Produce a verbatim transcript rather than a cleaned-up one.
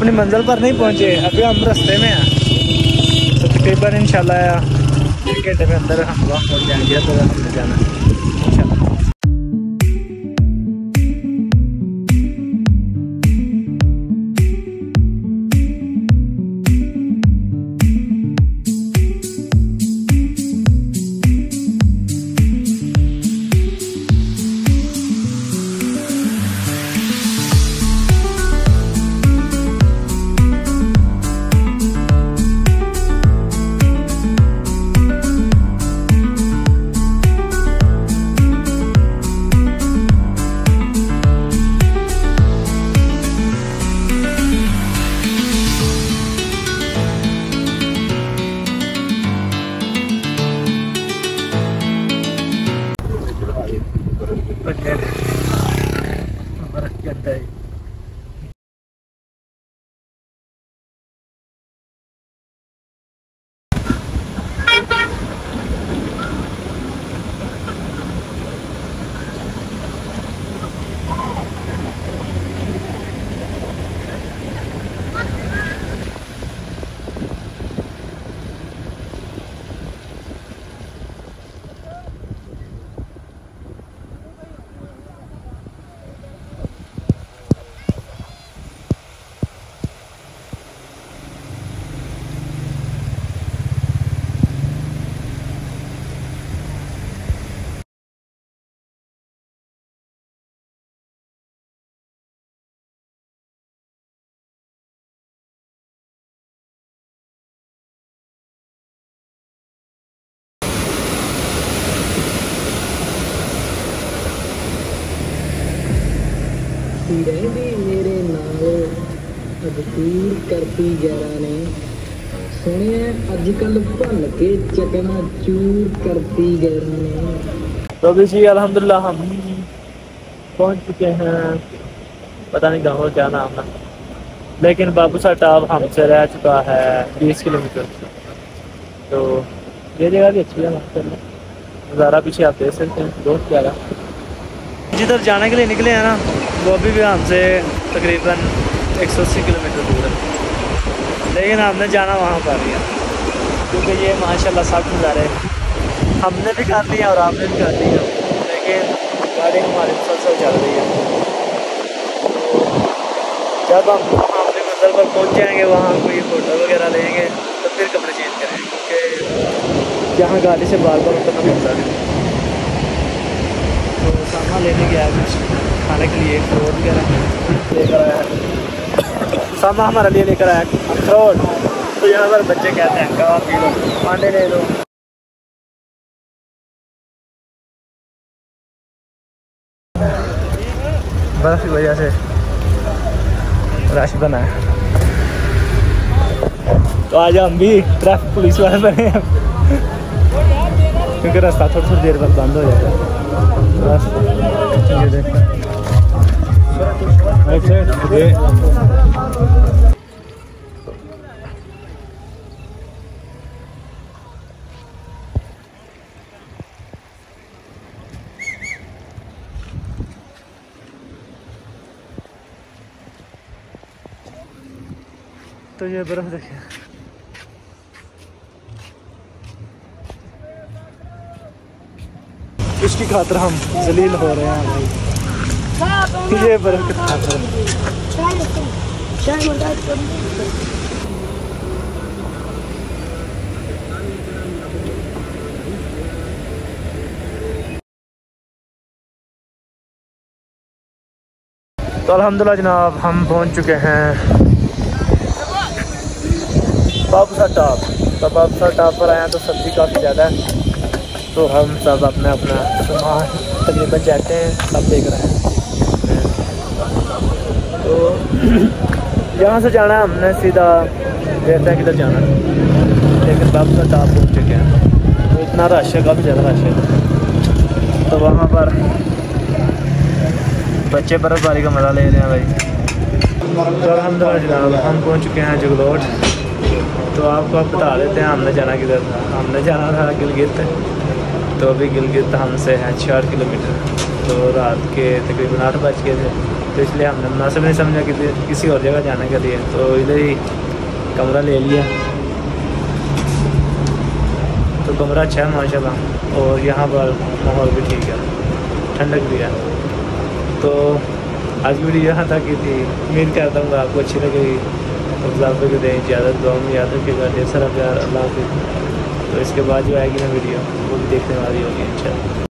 अपनी मंजिल पर नहीं पहुँचे, अभी हम रास्ते में हैं। तो तकरीबन इंशाल्लाह एक घंटे में अंदर हम वहाँ पहुँच जाएंगे। तो हमने जाना इंशाल्लाह। रहंदी मेरे नाल अजूर करती गैरा ने सुने अजकल भल के चकना चूर करती गैरा ने। तो अभी जी अल्हम्दुलिल्लाह हम पहुंच चुके हैं, पता नहीं गाँव क्या नाम है, लेकिन बाबूसा टॉप हमसे रह चुका है बीस किलोमीटर। तो ये जगह भी अच्छी है, नज़ारा पीछे आप देख सकते हैं बहुत प्यारा। जिधर जाने के लिए निकले हैं ना, वो अभी भी हमसे तकरीबन एक सौ अस्सी किलोमीटर दूर है, लेकिन हमने जाना वहाँ पर ही है क्योंकि ये माशाल्लाह सब नज़ारे हमने भी कर लिया और आपने भी कर लिया, लेकिन गाड़ी हमारी मुसलसल चल रही है। तो जब हम अपने मंजिल पर पहुँच जाएंगे, वहाँ कोई फ़ोटो वगैरह लेंगे तो फिर कपड़े चेंज करेंगे, क्योंकि यहाँ गाड़ी से बार बार उतरना पड़ता है। तो सामान लेने गया कुछ खाने के लिए, अखरोट वगैरह लेकर आया है। सामान हमारे लिए लेकर आया अखरोट। तो यहाँ पर बच्चे कहते हैं कहा पी लो, पानी ले लो। बर्फ की वजह से रश बना है, तो आज हम भी ट्रैफिक पुलिस वाले बने हैं क्योंकि रास्ता थोड़ी थोड़ी देर बाद बंद हो जाता है। बस ये देखो तो ये बर्फ देखिए। इसकी खातर हम जलील हो रहे हैं भाई, ये बर्फ की खातर। तो अल्हम्दुलिल्लाह जनाब हम पहुंच चुके हैं बाबूसा टॉप। तो बाबूसा टॉप पर आया तो सब्ज़ी काफ़ी ज़्यादा है, तो हम सब अपना अपना सामान तकरीबन चाहते हैं सब देख रहे हैं। तो यहाँ से जाना है हमने सीधा, देखते हैं किधर जाना है, लेकिन बाबूसा टॉप पहुँच चुके हैं। तो इतना रश है, काफ़ी ज़्यादा रश है। तो वहाँ पर बच्चे बर्फ़बारी का मज़ा ले रहे हैं भाई। तो अल्हम्दुलिल्लाह जनाब हम पहुँच चुके हैं जगलोट। तो आपको आप बता देते हैं हमने जाना किधर था। हमने जाना था गिलगित, तो अभी गिलगित हमसे है छः किलोमीटर। तो रात के तकरीबन आठ बज गए थे। तो इसलिए हमने मुनासिब नहीं समझा कि किसी और जगह जाने के लिए, तो इधर ही कमरा ले लिया। तो कमरा अच्छा है माशाल्लाह, और यहाँ पर माहौल भी ठीक है, ठंडक भी है। तो आज की वीडियो यहाँ तक की थी, उम्मीद करता हूँ आपको अच्छी लगेगी। मुजाफिर को दें इजाज़त, दुआ में याद रखिएगा, ढेर सारा प्यार, अल्लाह हाफ़िज़। तो इसके बाद जो आएगी ना वीडियो वो भी देखने वाली होगी इंशाल्लाह।